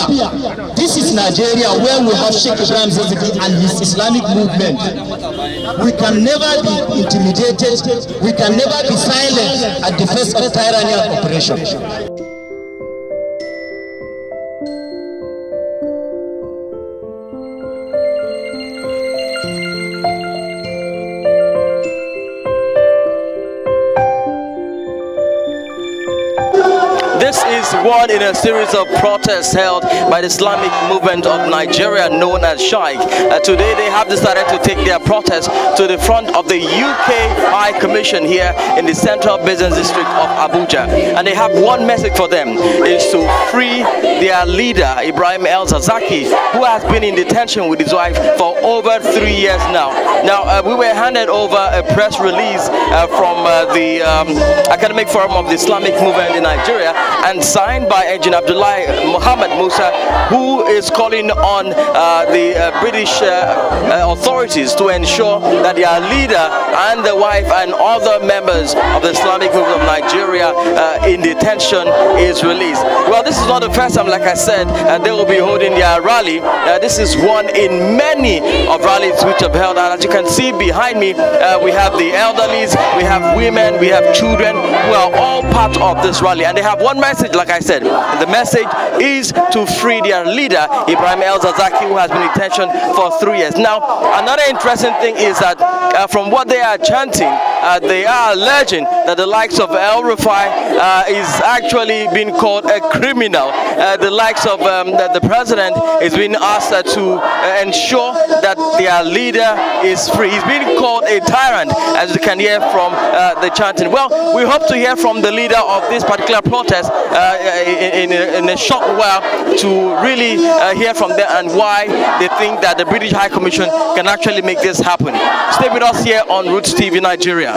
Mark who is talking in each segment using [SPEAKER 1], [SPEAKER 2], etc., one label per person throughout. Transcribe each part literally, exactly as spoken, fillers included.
[SPEAKER 1] Ethiopia. This is Nigeria, where we have Sheikh Ibrahim Zakzaki and his Islamic movement. We can never be intimidated. We can never be silent at the face of tyranny and oppression.
[SPEAKER 2] This is one in a series of protests held by the Islamic movement of Nigeria known as Shaikh. Uh, today they have decided to take their protest to the front of the U K High Commission here in the Central Business District of Abuja. And they have one message for them, is to free their leader Ibrahim El Zakzaki, who has been in detention with his wife for over three years now. Now uh, we were handed over a press release uh, from uh, the um, Academic Forum of the Islamic Movement in Nigeria, and signed by Engineer Abdullahi Muhammad Musa, who is calling on uh, the uh, British uh, uh, authorities to ensure that their leader and the wife and other members of the Islamic Movement of Nigeria uh, in detention is released. Well, this is not the first time, like I said, uh, they will be holding their rally. Uh, this is one in many of rallies which have held, and as you can see behind me, uh, we have the elderlies, we have women, we have children who are all part of this rally, and they have one message, like I said. The message is to free their leader Ibrahim El Zakzaki, who has been in detention for three years. Now, another interesting thing is that uh, from what they are chanting, uh, they are alleging that the likes of El Rufai uh, is actually being called a criminal. Uh, the likes of um, the, the president is being asked uh, to uh, ensure that their leader is free. He's being called a tyrant, as you can hear from uh, the chanting. Well, we hope to hear from the leader of this particular protest uh, in, in, a, in a short while to really uh, hear from them and why they think that the British High Commission can actually make this happen. Stay with us here on Roots T V Nigeria.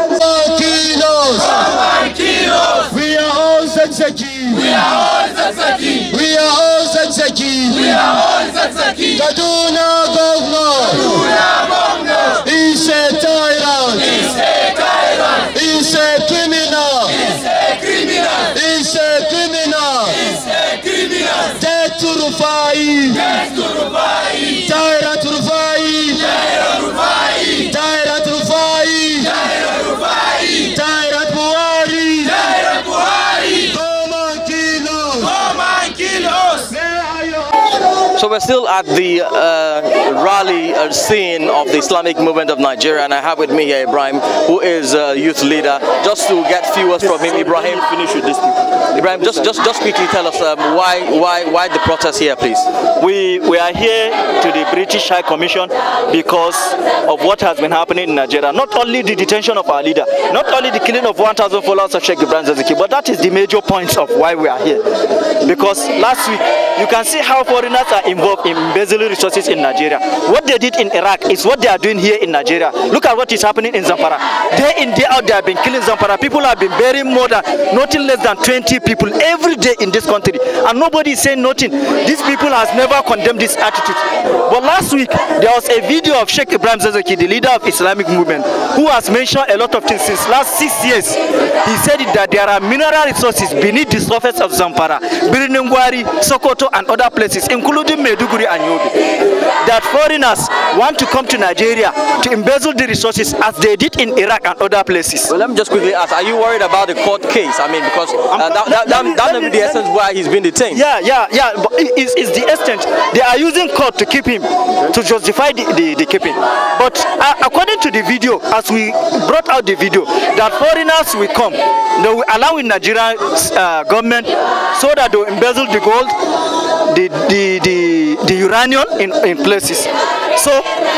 [SPEAKER 1] We are all Zakzaki. We are all Zakzaki. We are all Zakzaki. We are all Zakzaki. Kaduna governor. Kaduna governor. He's a tyrant. He's a tyrant. He's a criminal. He's a criminal. He's a criminal. He's a criminal. Death to Rufai. Death to Rufai. Tyrant Rufai. Tyrant Rufai. Tyrant Rufai. Tyrant Rufai. Tyrant Buhari. Tyrant Buhari. Come and kill us. Come and kill us.
[SPEAKER 2] So we're still at the uh, rally uh, scene of the Islamic Movement of Nigeria, and I have with me here Ibrahim, who is a youth leader. Just to get few words from him, Ibrahim, finish with this. Ibrahim, just just just quickly tell us um, why why why the protest here, please.
[SPEAKER 3] We we are here to the British High Commission because of what has been happening in Nigeria. Not only the detention of our leader, not only the killing of one thousand followers of Sheikh Ibrahim Zakzaki, but that is the major point of why we are here. Because last week you can see how foreigners are involved in embezzling resources in Nigeria. What they did in Iraq is what they are doing here in Nigeria. Look at what is happening in Zamfara. Day in, day out, they have been killing Zamfara. People have been burying more than, nothing less than twenty people every day in this country. And nobody is saying nothing. These people has never condemned this attitude. But last week, there was a video of Sheikh Ibrahim Zakzaki, the leader of Islamic movement, who has mentioned a lot of things since last six years. He said that there are mineral resources beneath the surface of Zamfara, Birningwari, Sokoto, and other places, including Maiduguri and Yobe, that foreigners want to come to Nigeria to embezzle the resources as they did in Iraq and other places.
[SPEAKER 2] Well, let me just quickly ask, are you worried about the court case? I mean, because uh, that, that, that, that may be the essence why he's been detained.
[SPEAKER 3] Yeah, yeah, yeah, but it's, it's the extent. They are using court to keep him, to justify the, the, the keeping. But uh, according to the video, as we brought out the video, that foreigners will come, they will allow in Nigerian uh, government so that they will embezzle the gold, the the the, the uranium in, in places. So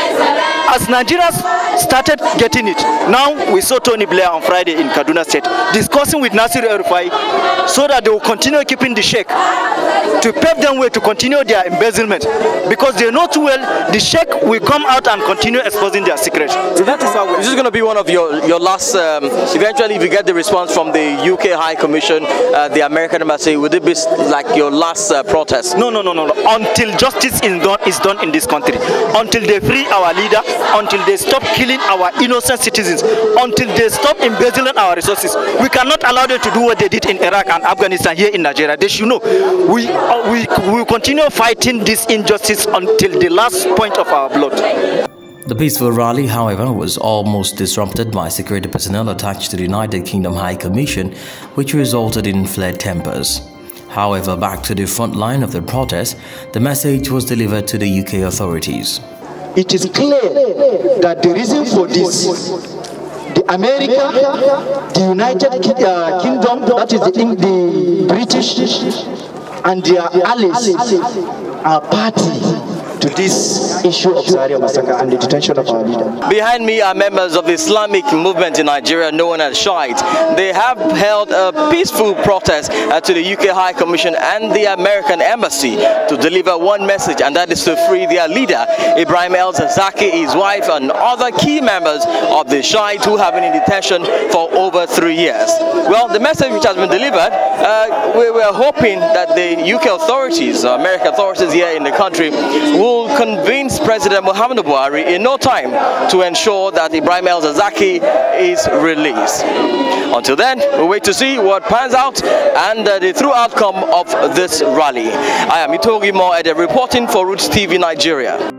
[SPEAKER 3] as Nigerians started getting it, now we saw Tony Blair on Friday in Kaduna State discussing with Nasir El-Rufai so that they will continue keeping the sheikh, to pave them way to continue their embezzlement, because they know too well the sheikh will come out and continue exposing their secrets.
[SPEAKER 2] So that is how this is going to be one of your your last. Um, eventually, if you get the response from the U K High Commission, uh, the American embassy, would it be like your last uh, protest?
[SPEAKER 3] No, no, no, no, no. Until justice is done is done in this country, until they free our leader, until they stop killing our innocent citizens, until they stop embezzling our resources. We cannot allow them to do what they did in Iraq and Afghanistan here in Nigeria. They should know we, uh, we, we will continue fighting this injustice until the last point of our blood.
[SPEAKER 2] The peaceful rally, however, was almost disrupted by security personnel attached to the United Kingdom High Commission, which resulted in flared tempers. However, back to the front line of the protest, the message was delivered to the U K authorities.
[SPEAKER 4] It is clear that the reason for this, the America, the United uh, Kingdom, that is the, the British, and their allies are party to this issue of Zaria massacre and the detention of our leader.
[SPEAKER 2] Behind me are members of the Islamic movement in Nigeria known as SHITE. They have held a peaceful protest uh, to the U K High Commission and the American Embassy to deliver one message, and that is to free their leader, Ibrahim El-Zakzaky, his wife, and other key members of the SHITE who have been in detention for over three years. Well, the message which has been delivered, uh, we were hoping that the U K authorities, uh, American authorities here in the country, will will convince President Muhammadu Buhari in no time to ensure that Ibrahim El-Zakzaky is released. Until then, we'll wait to see what pans out and uh, the true outcome of this rally. I am Itogi Mo Ede reporting for Roots T V Nigeria.